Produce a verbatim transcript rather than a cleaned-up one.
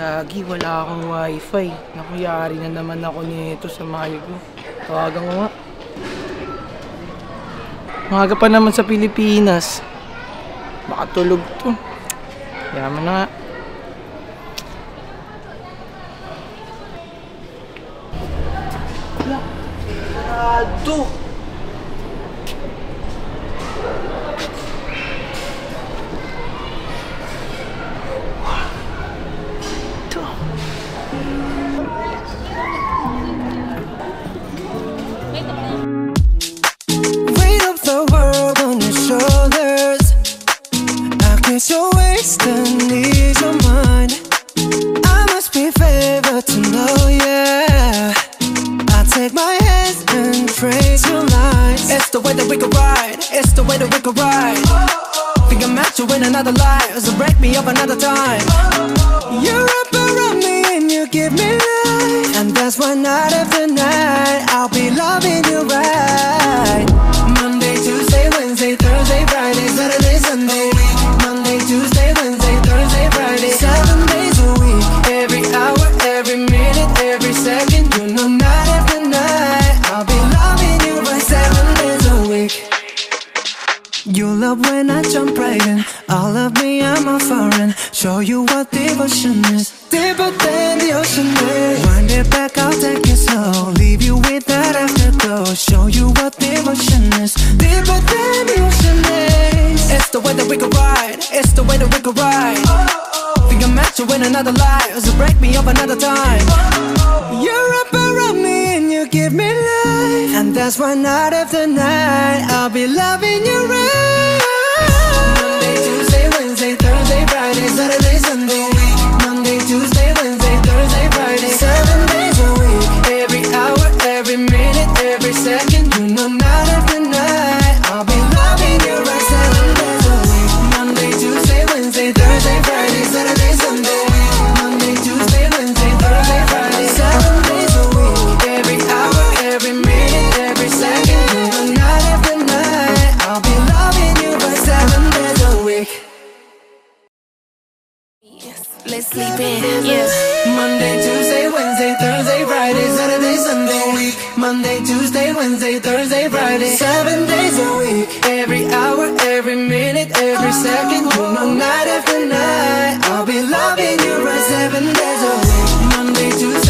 Gagi, wala akong wifi. Nakuyari na naman ako nito sa mahal ko. Tawagan ko nga. Maaga pa naman sa Pilipinas. Baka tulog to. Yaman na nga. Wala. Sarado. You're wasting ease of mind. I must be favored to know, yeah. I take my hands and trace your lines. It's the way that we could ride. It's the way that we could ride. Think I'm meant to win another life, so break me up another time. You wrap around me and you give me life, and that's why night after night I'll be loving you right. Monday, Tuesday, Wednesday, Thursday, Friday, Saturday, Sunday. Monday, Tuesday, Wednesday, Thursday, Friday, seven days a week. Every hour, every minute, every second. You know night after night I'll be loving you right seven days a week. You love when I jump right in. All of me, I'm a foreign. Show you what devotion is. Deeper than the ocean is. Wind it back, I'll take it slow. Leave you with that afterglow. Show you what devotion is. Deeper than the ocean is. It's the way that we could ride. It's the way that we could ride. Think I'm meant to win another life, so break me up another time. You wrap around me and you give me life, and that's why night after night I'll be loving you right. Monday, Tuesday, Wednesday, Thursday, Friday, Saturday, Sunday. Monday, Tuesday, Wednesday, Thursday, Friday, seven days a week. Every hour, every minute, every second. You know night after night I'll be loving you right seven days a week. Monday, Tuesday, Wednesday, Thursday, Friday, Saturday, Sunday. Monday, Tuesday, Wednesday, Thursday, Friday, seven days a week. Every hour, every minute, every second. You know night after night I'll be loving you right seven days a week. Let's sleep in, yeah. Monday, Tuesday, Wednesday, Thursday, Friday, Saturday, Sunday. Monday, Tuesday, Wednesday, Thursday, Friday, seven days a week. Every hour, every minute, every second. You know night after night I'll be loving you right seven days a week. Monday, Tuesday.